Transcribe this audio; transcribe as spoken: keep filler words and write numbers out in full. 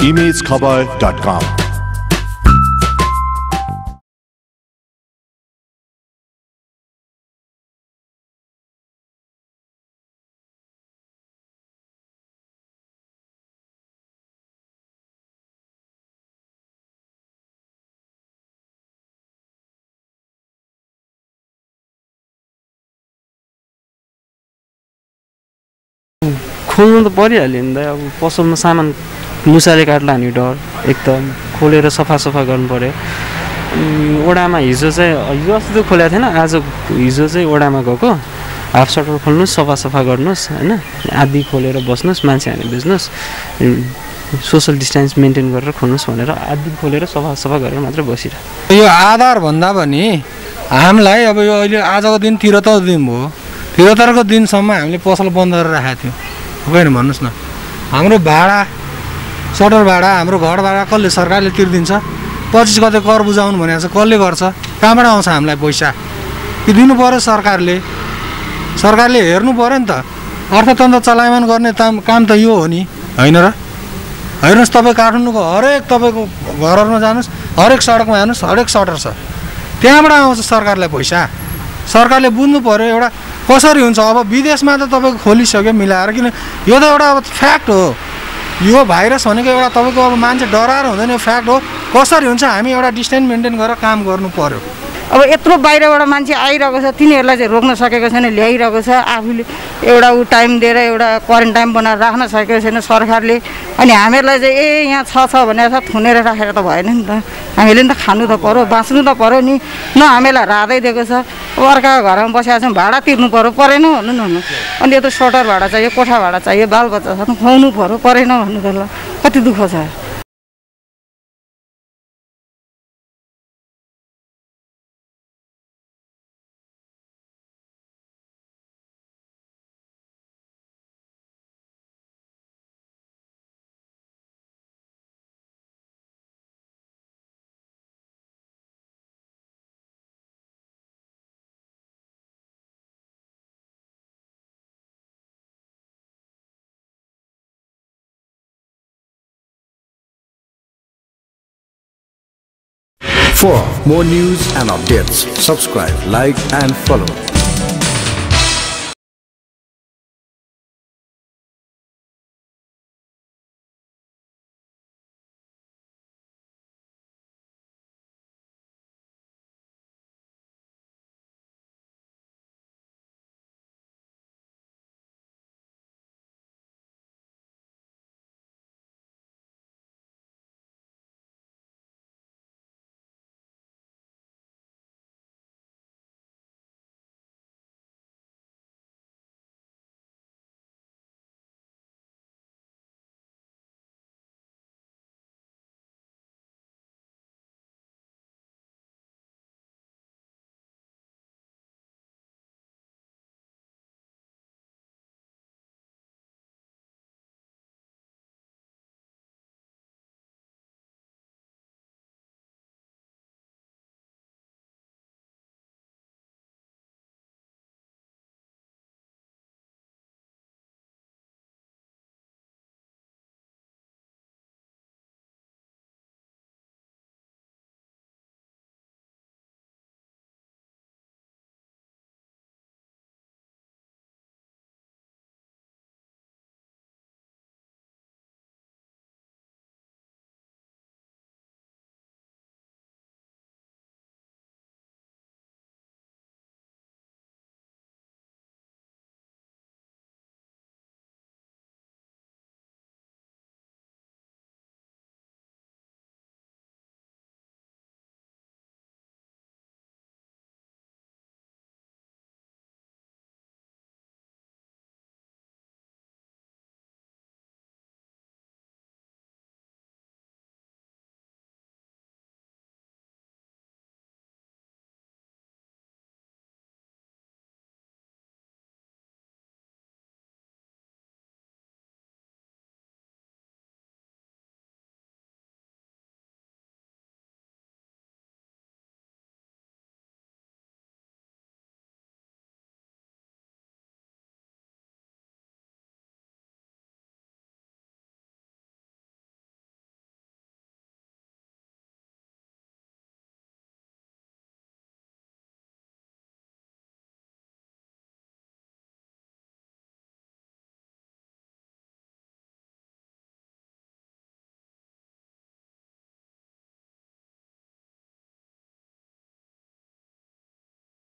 image khabar dot com. खोल्नु त परिहाल्यो नि त अब पसलमा सामान मुसाले काट्ला नि डर एकदम खोलेर सफा सफा गर्नु पर्यो। ओडामा हिजो चाहिँ हिजो अस्ति त खोलेको थिएन, आज हिजो चाहिँ ओडामा गएको हाफ सटर खोल्नुहोस् सफा सफा गर्नुहोस् होइन, आधी खोलेर बस्नुहोस्, मान्छे हाने बुझ्नुहोस्, सोसल डिस्टेन्स मेन्टेन गरेर खोल्नुहोस् भनेर आधी खोलेर सफा सफा गरेर मात्र बसिरह। यो आधार भन्दा पनि हामीलाई अब यो अहिले आजको दिन त्रिहत्तर दिन भयो, त्रिहत्तरको दिनसम्म हामीले पसल बन्द गरेर राखेको थियौँ होइन भन्नुहोस् न। हाम्रो भाडा सटर भाडा हाम्रो घर भाडा कसले सरकारले तिर्दिन्छ? पच्चिस गते कर बुझाउनु भनेको छ कसले गर्छ? कहाँबाट आउँछ हामीलाई पैसा? कि दिनु पऱ्यो सरकारले, सरकारले हेर्नु पऱ्यो नि त। अर्थतन्त्र चलायमान गर्ने काम काम त यो हो नि होइन र? हेर्नुहोस् तपाईँ काठमाडौँको हरेक तपाईँको घरहरूमा जानुहोस्, हरेक सडकमा हेर्नुहोस्, हरेक सटर छ, त्यहाँबाट आउँछ सरकारलाई पैसा। सरकारले बुझ्नु पऱ्यो एउटा कसरी हुन्छ। अब विदेशमा त तपाईँको खोलिसक्यो मिलाएर, किन यो त एउटा अब फ्याक्ट हो। यो भाइरस भनेको एउटा तपाईँको अब मान्छे डराएर हुँदैन, यो फ्याक्ट हो। कसरी हुन्छ हामी एउटा डिस्टेन्स मेन्टेन गरेर काम गर्नु पऱ्यो। अब यत्रो बाहिरबाट मान्छे आइरहेको छ, तिनीहरूलाई चाहिँ रोक्न सकेको छैन, ल्याइरहेको छ आफूले एउटा ऊ टाइम दिएर एउटा क्वारेन्टाइन बनाएर राख्न सकेको छैन सरकारले। अनि हामीहरूलाई चाहिँ ए यहाँ छ छ भनेर थुनेर राखेर त भएन नि त, हामीले नि त खानु त पऱ्यो, बाँच्नु त पऱ्यो नि। न हामीलाई राधै दिएको छ, अब अर्काको घरमा बसेको छौँ, भाडा तिर्नु पऱ्यो, परेन भन्नु न हुनु। अनि यो त सटर भाडा चाहियो, कोठा भाडा चाहियो, बालबच्चा छ खुवाउनु पऱ्यो, परेन भन्नु त ल कति दुःख छ। For more news and updates, subscribe, like and follow